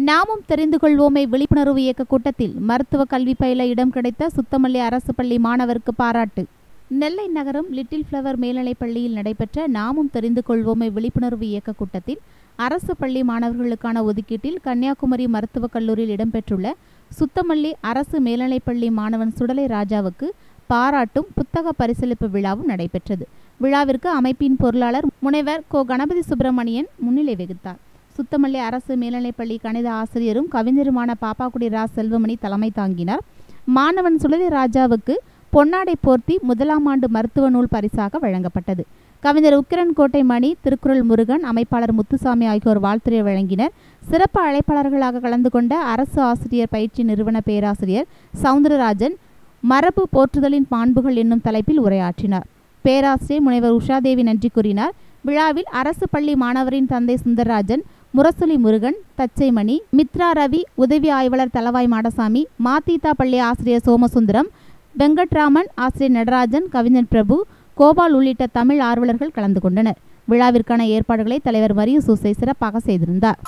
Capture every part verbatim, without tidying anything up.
நாமும் தெரிந்து கொள்வோமே விழிப்புணர்வு இயக்க கூட்டத்தில் மருத்துவ கல்வி பயில இடம் கிடைத்த சுத்தமல்லி அரசு பள்ளி மாணவருக்கு பாராட்டு. நெல்லை நகரம் லிட்டில் ஃப்ளவர் மேல்நிலைப் பள்ளியில் நடைபெற்ற நாமும் தெரிந்து கொள்வோமே விழிப்புணர்வு இயக்க கூட்டத்தில் அரசு பள்ளி மாணவர்களுக்கான ஒதுக்கீட்டில் கன்னியாகுமரி மருத்துவக் கல்லூரியில் இடம்பெற்றுள்ள சுத்தமல்லி அரசு மேல்நிலைப்பள்ளி மாணவன் சுடலை ராஜாவுக்கு பாராட்டும் புத்தக பரிசளிப்பு விழாவும் நடைபெற்றது. விழாவிற்கு அமைப்பின் பொருளாளர் முனைவர் கோ கணபதி சுப்பிரமணியன் முன்னிலை வகித்தார். சுத்தமல்லி அரசு மேல்நிலைப்பள்ளி கணித ஆசிரியரும் கவிஞருமான பாப்பாக்குடி ரா செல்வமணி தலைமை தாங்கினார். மாணவன் சுடலை ராஜாவுக்கு பொன்னாடை போர்த்தி முதலாம் ஆண்டு மருத்துவ நூல் பரிசாக வழங்கப்பட்டது. கவிஞர் உக்கிரன் கோட்டை மணி, திருக்குறள் முருகன், அமைப்பாளர் முத்துசாமி ஆகியோர் வாழ்த்துரை வழங்கினர். சிறப்பு அழைப்பாளர்களாக கலந்து கொண்ட அரசு ஆசிரியர் பயிற்சி நிறுவன பேராசிரியர் சவுந்தரராஜன் மரபு போற்றுதலின் மாண்புகள் என்னும் தலைப்பில் உரையாற்றினார். பேராசிரியர் முனைவர் உஷாதேவி நன்றி கூறினார். விழாவில் அரசு பள்ளி மாணவரின் தந்தை சுந்தரராஜன், முரசொலி முருகன், தச்சைமணி, மித்ரா ரவி, உதவி ஆய்வாளர் தலவாய் மாடசாமி, மாத்தீதா பள்ளி ஆசிரியர் சோமசுந்தரம், வெங்கட்ராமன், ஆசிரியர் நடராஜன், கவிஞர் பிரபு, கோபால் உள்ளிட்ட தமிழ் ஆர்வலர்கள் கலந்து கொண்டனர். விழாவிற்கான ஏற்பாடுகளை தலைவர் மரியு சூசை சிறப்பாக செய்திருந்தார்.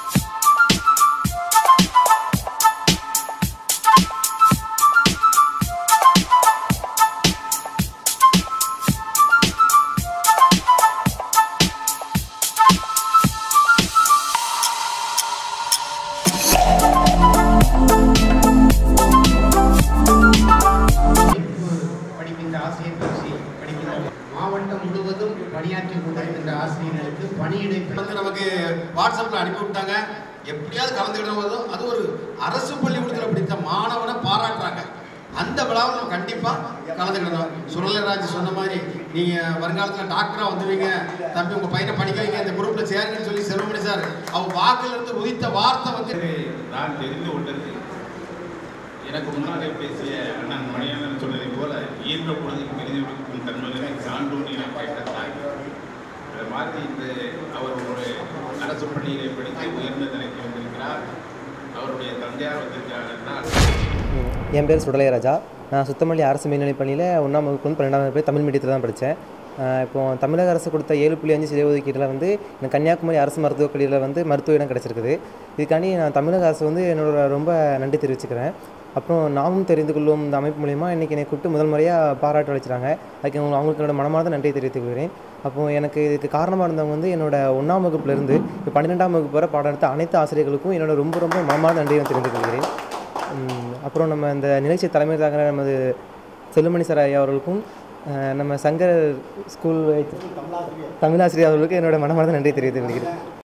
மாவட்டம் முழுவதும் பணியாற்றி கொண்டிருக்கின்ற ஆசிரியர்களுக்கு பணியிடை வந்து நமக்கு வாட்ஸ்அப்பில் அனுப்பி விட்டாங்க. எப்படியாவது கலந்துக்கிடும். அது ஒரு அரசு பள்ளிக்கூடத்தில் படித்த மாணவனை பாராட்டுறாங்க. அந்த விழாவில் நம்ம கண்டிப்பாக கலந்துக்கிடணும். சுடலைராஜ் சொன்ன மாதிரி நீங்கள் வருங்காலத்தில் டாக்டராக வந்துடுவீங்க, தம்பி உங்கள் பையனை படிக்க வைங்க, இந்த குரூப்பில் சேருங்கன்னு சொல்லி செல்வமணி சார் அவங்க வாக்கிலிருந்து உதித்த வார்த்தை வந்து நான் தெரிந்து கொண்டது. எனக்கு முன்னாலே பேசிய அண்ணன் மணியண்ணன் சொன்னதை போல ஈர்ந்த பொழுதுக்கு தெரிந்து கொடுக்கும் தன்மைகளை சான்றோன் என கேட்டார். அதை மாற்றி இந்த அவர் ஒரு அரசு பள்ளியிலே படித்து உயர்ந்த நிலைக்கு வந்திருக்கிறார். அவருடைய தந்தையார் வந்திருக்கிறார் என்றால். என் பேர் சுடலை ராஜா. நான் சுத்தமல்லி அரசு மேல்நிலைப் பள்ளியில் ஒன்றாம் வகுப்பு வந்து பன்னெண்டாம் வகுப்பு தமிழ் மீடியத்தில் தான் படித்தேன். இப்போது தமிழக அரசு கொடுத்த ஏழு புள்ளி அஞ்சு சிலை ஒதுக்கீட்டில் வந்து எனக்கு கன்னியாகுமரி அரசு மருத்துவக் கல்லூரியில் வந்து மருத்துவ இடம் கிடச்சிருக்குது. இதுக்காண்டி நான் தமிழக அரசு வந்து என்னோட ரொம்ப நன்றி தெரிவிச்சுக்கிறேன். அப்புறம் நாமும் தெரிந்து கொள்வோம் இந்த அமைப்பு மூலிமா இன்றைக்கி என்னை கூப்பிட்டு முதல் முறையாக பாராட்டு அளிச்சிட்டாங்க. அதுக்கு அவங்களுக்கு என்னோட மனமார்ந்த நன்றி தெரிவித்துக் கொள்கிறேன். அப்போது எனக்கு இதுக்கு காரணமாக இருந்தவங்க வந்து என்னோட ஒன்றாம் வகுப்புலேருந்து இப்போ பன்னிரெண்டாம் வகுப்பு வரை பாடம் எடுத்த அனைத்து ஆசிரியர்களுக்கும் என்னோட ரொம்ப ரொம்ப மனமார்ந்த நன்றியை தெரிந்து கொள்கிறேன். அப்புறம் நம்ம இந்த நிகழ்ச்சி தலைமை தாங்கிற நமது செல்வமணி சார் ஐயா அவர்களுக்கும் நம்ம சங்கர் ஸ்கூல் தமிழாசிரியர் அவர்களுக்கு என்னோட மனமார்ந்த நன்றி தெரிவித்துக் கொள்கிறேன்.